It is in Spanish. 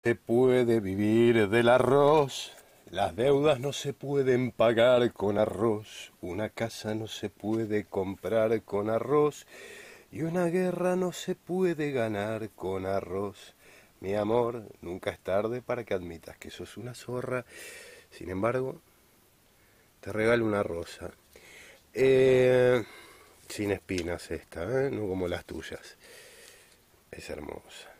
se puede vivir del arroz. Las deudas no se pueden pagar con arroz. Una casa no se puede comprar con arroz. Y una guerra no se puede ganar con arroz. Mi amor, nunca es tarde para que admitas que sos una zorra. Sin embargo, te regalo una rosa. Sin espinas esta, ¿eh? No como las tuyas. Es hermosa.